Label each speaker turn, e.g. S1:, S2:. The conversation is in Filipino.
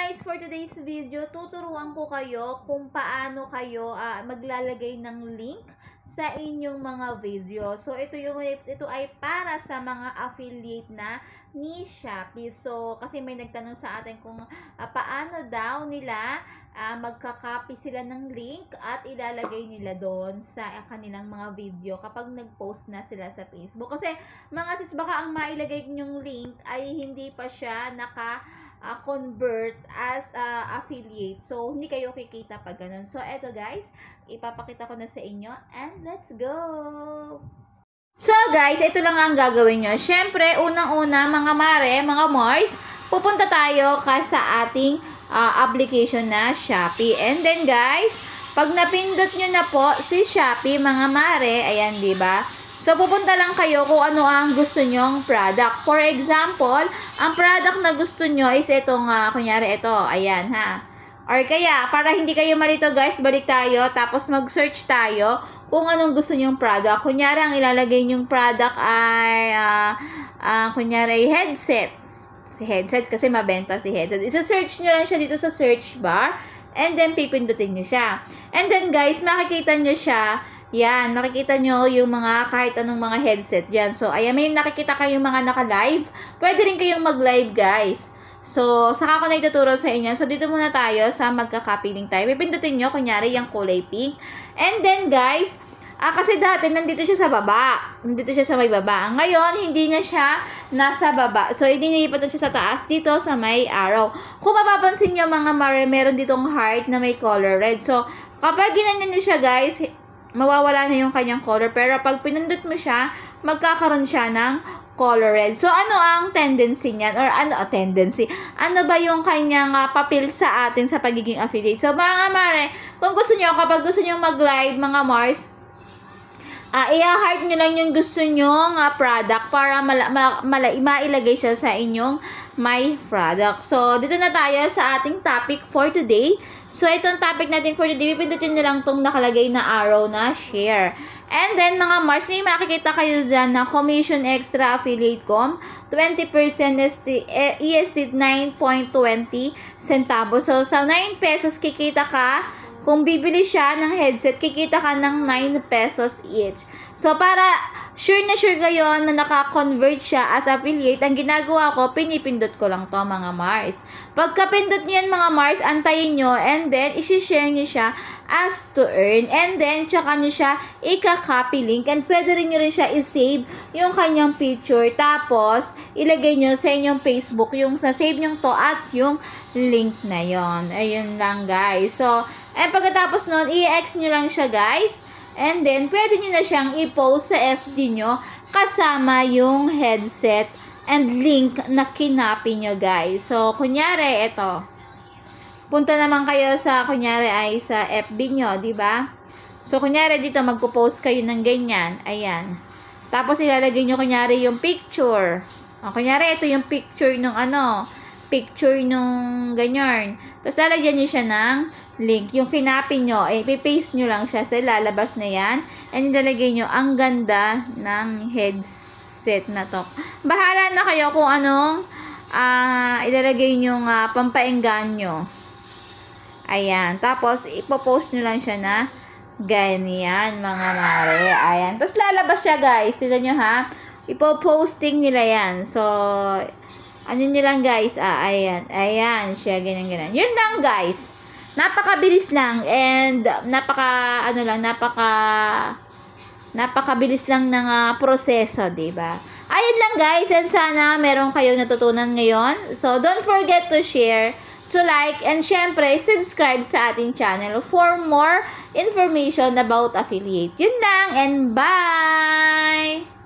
S1: guys, for today's video, tuturuan ko kayo kung paano kayo maglalagay ng link sa inyong mga video. So, ito ay para sa mga affiliate na ni Shopee. So, kasi may nagtanong sa atin kung paano daw nila magka-copy sila ng link at ilalagay nila doon sa kanilang mga video kapag nag-post na sila sa Facebook. Kasi, mga sis, baka ang mailagay nyong link ay hindi pa siya convert as affiliate. So, hindi kayo kikita pag ganun. So, eto guys, ipapakita ko na sa inyo and let's go! So, guys, ito lang ang gagawin nyo. Siyempre, unang-una, mga mare, mga Mars, pupunta tayo sa ating application na Shopee. And then, guys, pag napindot nyo na po si Shopee, mga mare, ayan, diba? So, pupunta lang kayo kung ano ang gusto nyong product. For example, ang product na gusto nyo is itong, kunyari ito, ayan ha. Or kaya, para hindi kayo malito guys, balik tayo, tapos mag-search tayo kung anong gusto nyong product. Kunyari, ang ilalagay nyong product ay, kunyari, headset. Si headset, kasi mabenta si headset. Isa-search nyo lang siya dito sa search bar, and then pipindutin nyo siya. And then guys, makikita nyo siya. Yan, nakikita nyo yung mga kahit anong mga headset dyan. So, ayan, may nakikita kayong mga naka-live. Pwede rin kayong mag-live, guys. So, saka ko na ituturo sa inyo. So, dito muna tayo sa magka-copy link tayo. Pipindutin nyo, kunyari, yung kulay pink. And then, guys, kasi dati, nandito siya sa baba. Nandito siya sa may baba. Ngayon, hindi na siya nasa baba. So, inilipat na siya sa taas, dito sa may arrow. Kung mapapansin nyo, mga mare, meron ditong heart na may color red. So, kapag ginanyan nyo siya, guys, mawawala na yung kanyang color. Pero pag pinindot mo siya, magkakaroon siya ng color red. So, ano ang tendency niyan? Or ano tendency? Ano ba yung kanyang papel sa atin sa pagiging affiliate? So, mga mare, kung gusto niyo, kapag gusto niyo mag-live, mga Mars, i-heart nyo lang yung gusto nyong product para mailagay siya sa inyong my product. So, dito na tayo sa ating topic for today. So, itong topic natin for today, pipindutin nyo lang itong nakalagay na arrow na share. And then, mga Mars, may makikita kayo dyan na commission extra affiliate com, 20% EST 9.20 centavos. So, sa 9 pesos, kikita ka. Kung bibili siya ng headset, kikita ka ng 9 pesos each. So, para sure na sure kayo na naka-convert siya as affiliate, ang ginagawa ko, pinipindot ko lang to mga Mars. Pagka-pindot nyo yan, mga Mars, antayin nyo, and then, isi-share nyo siya as to earn. And then, tsaka nyo siya ika-copy link. And pwede rin nyo rin siya i-save yung kanyang picture. Tapos, ilagay nyo sa inyong Facebook, yung sa save nyo to at yung link na yon. Ayun lang, guys. So, and pagkatapos nun, i-X nyo lang siya, guys. And then, pwede nyo na siyang i-post sa FB nyo kasama yung headset and link na kinapi nyo, guys. So, kunyari, ito. Punta naman kayo sa, kunyari, ay sa FB nyo, diba? So, kunyari, dito, magpo-post kayo ng ganyan. Ayan. Tapos, ilalagay nyo, kunyari, yung picture. O, kunyari, ito yung picture nung picture nung ganyan. Tapos, lalagyan nyo siya ng link. Yung kinapi nyo, ipipaste nyo lang siya sa lalabas na yan. And ilalagay nyo, ang ganda ng headset na to. Bahala na kayo kung anong ilalagay nyo pampaenggan nyo. Ayan. Tapos, ipopost nyo lang siya na ganyan, mga mare. Ayan. Tapos, lalabas siya, guys. Tignan nyo, ha. Ipoposting nila yan. So, ano nyo lang, guys? Ayan. Ayan siya, ganyan. Yun lang, guys. Napakabilis lang and napakabilis lang ng proseso, 'di ba? Ayun lang, guys, and sana meron kayong natutunan ngayon. So, don't forget to share, to like, and syempre, subscribe sa ating channel for more information about affiliate. Yun lang, and bye!